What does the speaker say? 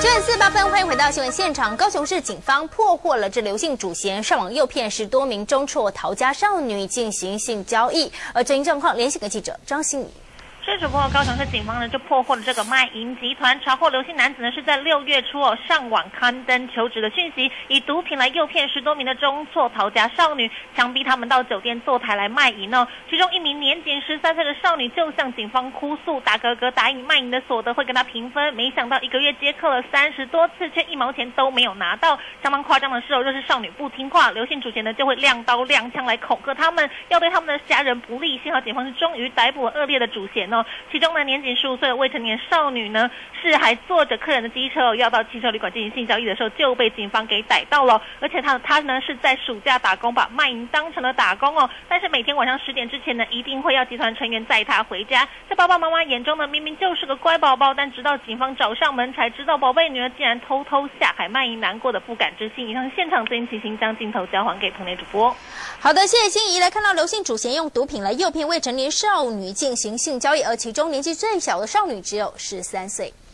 9:48分，欢迎回到新闻现场。高雄市警方破获了这刘姓主嫌上网诱骗10多名中辍逃家少女进行性交易，而真因状况，连线给记者张欣怡。 这主播高雄市警方呢就破获了这个卖淫集团，查获刘姓男子呢是在6月初上网刊登求职的讯息，以毒品来诱骗10多名的中辍逃家少女，强逼他们到酒店坐台来卖淫哦。其中一名年仅13岁的少女就向警方哭诉，大哥哥答应卖淫的所得会跟他平分，没想到1个月接客了30多次，却1毛钱都没有拿到。相当夸张的是若是少女不听话，刘姓主嫌呢就会亮刀亮枪来恐吓他们，要对他们的家人不利。幸好警方是终于逮捕了恶劣的主嫌哦。其中呢，年仅15岁的未成年少女呢，是还坐着客人的机车要到汽车旅馆进行性交易的时候，就被警方给逮到了。而且她呢是在暑假打工，把卖淫当成了打工哦。但是每天晚上10点之前呢，一定会要集团成员载她回家。在爸爸妈妈眼中呢，明明就是个乖宝宝，但直到警方找上门，才知道宝贝女儿竟然偷偷下海卖淫，难过的不敢置信。以上现场最新情形，将镜头交还给棚内主播。 好的，谢谢欣怡。来看到刘姓主嫌用毒品来诱骗未成年少女进行性交易，而其中年纪最小的少女只有13岁。